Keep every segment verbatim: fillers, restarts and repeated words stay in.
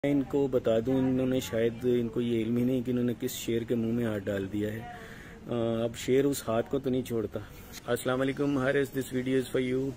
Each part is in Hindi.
मैं इनको बता दूं, इन्होंने शायद इनको ये इल्म ही नहीं कि इन्होंने किस शेर के मुंह में हाथ डाल दिया है। आ, अब शेर उस हाथ को तो नहीं छोड़ता। अस्सलाम वालेकुम Haris, this video is for you.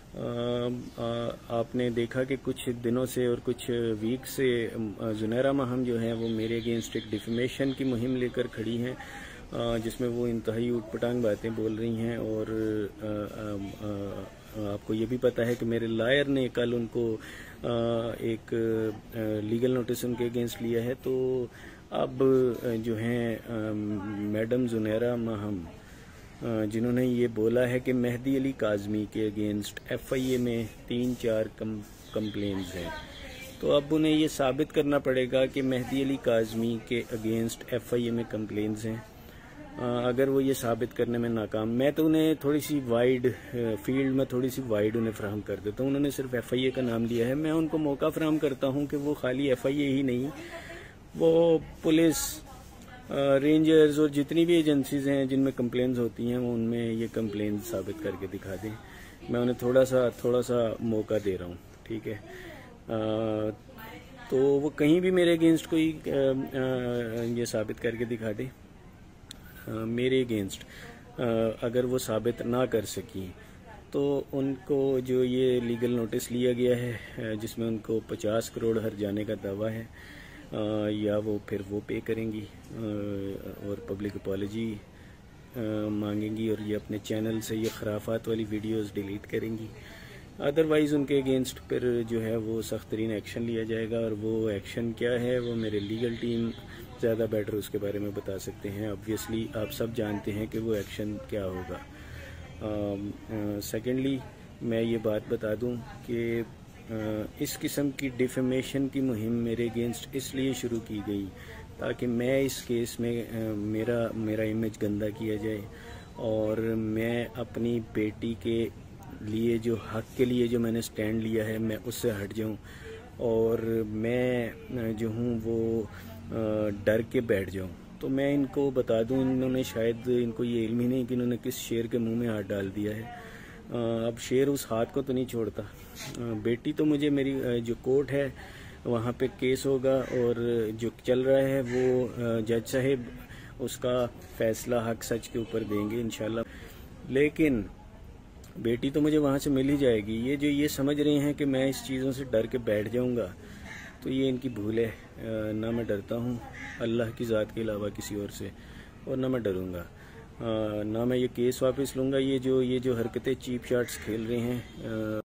आपने देखा कि कुछ दिनों से और कुछ वीक से जुनैरा महम जो हैं वो मेरे अगेंस्ट एक डिफेमेशन की मुहिम लेकर खड़ी हैं, जिसमें वो इंतहाई उटपटांग बातें बोल रही हैं। और आ, आ, आ, आपको ये भी पता है कि मेरे लायर ने कल उनको एक लीगल नोटिस उनके अगेंस्ट लिया है। तो अब जो हैं मैडम जुनैरा महम, जिन्होंने ये बोला है कि मेहदी अली काज़मी के अगेंस्ट एफ आई ए में तीन चार कम कंप्लेंट्स हैं, तो अब उन्हें ये साबित करना पड़ेगा कि मेहदी अली काज़मी के अगेंस्ट एफ आई ए में कंप्लेंट्स हैं। अगर वो ये साबित करने में नाकाम, मैं तो उन्हें थोड़ी सी वाइड फील्ड में थोड़ी सी वाइड उन्हें फ्राहम कर देता हूँ। उन्होंने सिर्फ एफ आई ए का नाम लिया है, मैं उनको मौका फ्राहम करता हूँ कि वो खाली एफ आई ए ही नहीं, वो पुलिस, रेंजर्स और जितनी भी एजेंसीज हैं जिनमें कंप्लेंट्स होती हैं वो उनमें ये कंप्लेंट्स साबित करके दिखा दें। मैं उन्हें थोड़ा सा थोड़ा सा मौका दे रहा हूँ, ठीक है। आ, तो वो कहीं भी मेरे अगेंस्ट कोई आ, आ, ये साबित करके दिखा दे। मेरे अगेंस्ट अगर वो साबित ना कर सकी तो उनको जो ये लीगल नोटिस लिया गया है, जिसमें उनको पचास करोड़ हर जाने का दावा है, या वो फिर वो पे करेंगी और पब्लिक अपॉलजी मांगेंगी और ये अपने चैनल से ये खराफात वाली वीडियोस डिलीट करेंगी। अदरवाइज़ उनके अगेंस्ट फिर जो है वो सख्त तरीन एक्शन लिया जाएगा। और वो एक्शन क्या है वो मेरे लीगल टीम ज़्यादा बेटर उसके बारे में बता सकते हैं। ऑब्वियसली आप सब जानते हैं कि वो एक्शन क्या होगा। सेकेंडली uh, uh, मैं ये बात बता दूं कि uh, इस किस्म की डिफेमेशन की मुहिम मेरे अगेंस्ट इसलिए शुरू की गई ताकि मैं इस केस में uh, मेरा मेरा इमेज गंदा किया जाए और मैं अपनी बेटी के लिए जो हक के लिए जो मैंने स्टैंड लिया है मैं उससे हट जाऊं और मैं जो हूं वो डर के बैठ जाऊं। तो मैं इनको बता दूं, इन्होंने शायद इनको ये इल्म ही नहीं कि इन्होंने किस शेर के मुंह में हाथ डाल दिया है। अब शेर उस हाथ को तो नहीं छोड़ता। बेटी तो मुझे, मेरी जो कोर्ट है वहाँ पे केस होगा और जो चल रहा है वो जज साहिब उसका फैसला हक सच के ऊपर देंगे इंशाल्लाह। लेकिन बेटी तो मुझे वहाँ से मिल ही जाएगी। ये जो ये समझ रहे हैं कि मैं इस चीज़ों से डर के बैठ जाऊँगा, तो ये इनकी भूल है। ना मैं डरता हूँ अल्लाह की ज़ात के अलावा किसी और से, और ना मैं डरूँगा, ना मैं ये केस वापस लूँगा। ये जो ये जो हरकतें चीप शॉट्स खेल रहे हैं